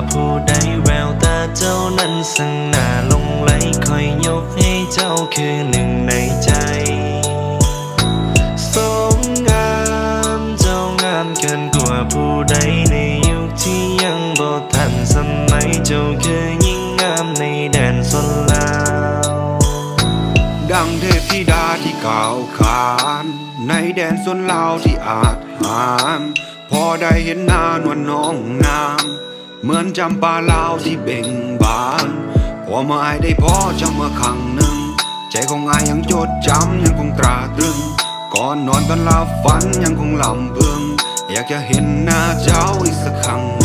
ผู้ใดแววตาเจ้านั้นสั่งหน้าลงไหลคอยยกให้เจ้าคือหนึ่งในใจสมงามเจ้างามเกินกว่าผู้ใดในยุคที่ยังบ่ทันสมัยเจ้าคือยิ่งงามในแดนสนลาวดังเทพธิดาที่กล่าวขานในแดนสนลาวที่อาจหารพอได้เห็นหน้านวลน้องนามเหมือนจำปาลาวที่เบ่งบานพอมาอายได้พอจำมาครั้งหนึ่งใจของอายยังจดจำยังคงตราตรึงก่อนนอนตอนหลับฝันยังคงลำพึงอยากจะเห็นหน้าเจ้าอีกสักครั้ง